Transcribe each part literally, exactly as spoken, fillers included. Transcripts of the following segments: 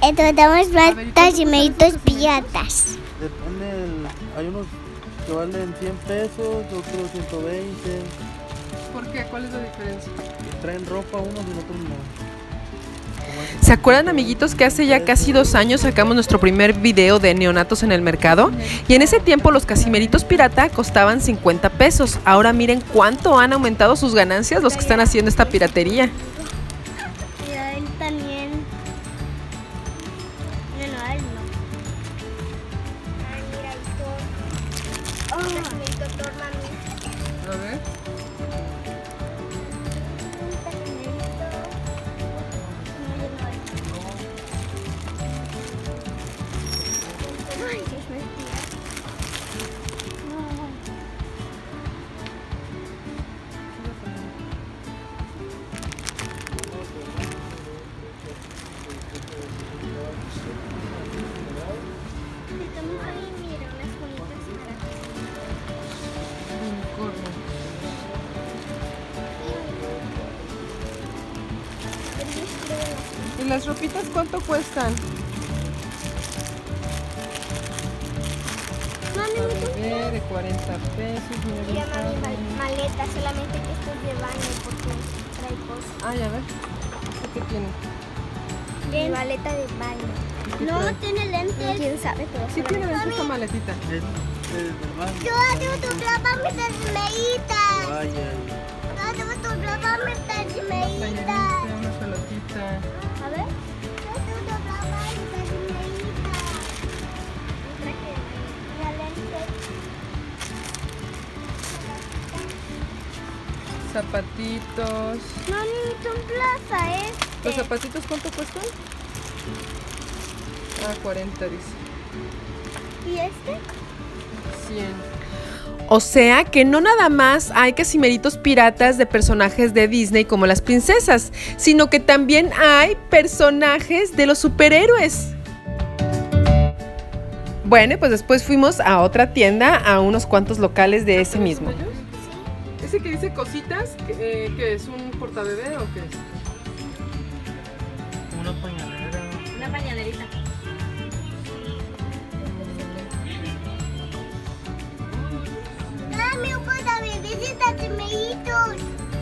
encontramos más cachimeritos piratas. Depende, del, hay unos que valen cien pesos, otros ciento veinte. ¿Por qué? ¿Cuál es la diferencia? Traen ropa unos y otros no. ¿Se acuerdan, amiguitos, que hace ya casi dos años sacamos nuestro primer video de neonatos en el mercado? Y en ese tiempo los casimeritos pirata costaban cincuenta pesos. Ahora miren cuánto han aumentado sus ganancias los que están haciendo esta piratería. Y a él también. No, no, a él no. Ay, mira, el Thor. Oh, casimerito Thor, mami. A ver. Ay, Dios mío. Ay, mira, unas bonitas ¿Y las ropitas cuánto cuestan? Mami, A ver, de cuarenta pesos. mira, mami, mal- maleta, solamente que esto es de baño porque trae cosas. Ay, a ver. ¿Esto qué tiene? Mi maleta de baño. ¿Qué No trae? tiene lentes. ¿Quién sabe? Pero Sí tiene dentro esta maletita. Es, es de baño. yo tengo tu plata, mi tachimerita. Vaya. Yo tengo tu plata, mi tachimerita. Tallerita, una pelotita. A ver. Yo tengo tu plata, mi tachimerita. Un traje de baño. Mira, lentes. Zapatitos. Mami, tu plaza este. ¿Los zapatitos cuánto cuestan? Ah, cuarenta dice. ¿Y este? cien. O sea que no nada más hay casimeritos piratas de personajes de Disney como las princesas, sino que también hay personajes de los superhéroes. Bueno, pues después fuimos a otra tienda, a unos cuantos locales de ese mismo. ¿Ese que dice cositas, que, eh, que es un portabebé o qué es? Una pañalera. Una pañalerita. Dame un portabebés y tachimeritos.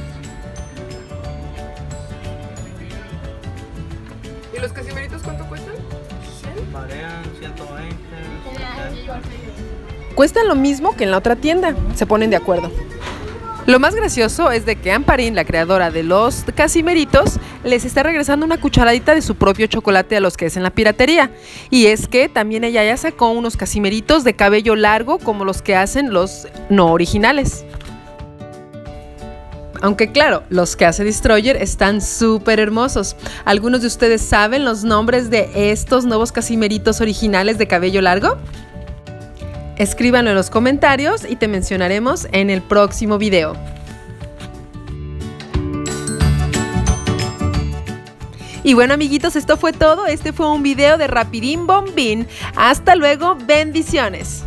¿Y los casimeritos cuánto cuestan? Marean ciento veinte. Cuestan lo mismo que en la otra tienda, se ponen de acuerdo. Lo más gracioso es de que Amparín, la creadora de los casimeritos, les está regresando una cucharadita de su propio chocolate a los que es en la piratería. Y es que también ella ya sacó unos casimeritos de cabello largo como los que hacen los no originales. Aunque claro, los que hace Destroyer están súper hermosos. ¿Algunos de ustedes saben los nombres de estos nuevos casimeritos originales de cabello largo? Escríbanlo en los comentarios y te mencionaremos en el próximo video. Y bueno, amiguitos, esto fue todo. Este fue un video de Rapidín Bombín. Hasta luego, bendiciones.